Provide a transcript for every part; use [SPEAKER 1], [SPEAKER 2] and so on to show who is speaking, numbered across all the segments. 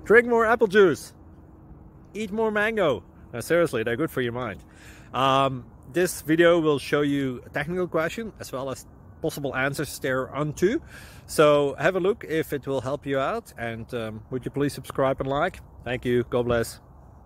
[SPEAKER 1] Drink more apple juice. Eat more mango. No, seriously, they're good for your mind. This video will show you a technical question as well as possible answers thereunto. So have a look if it will help you out, and would you please subscribe and like? Thank you. God bless.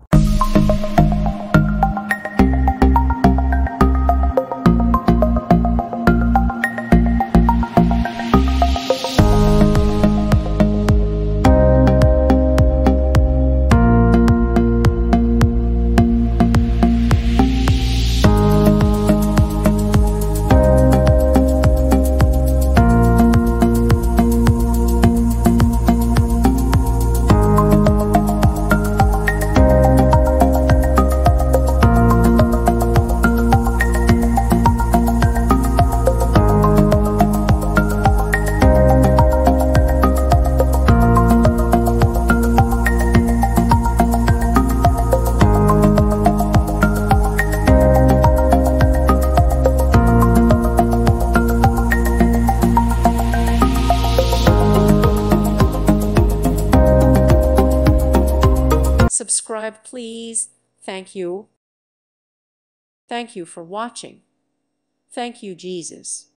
[SPEAKER 2] Subscribe, please. Thank you. Thank you for watching. Thank you, Jesus.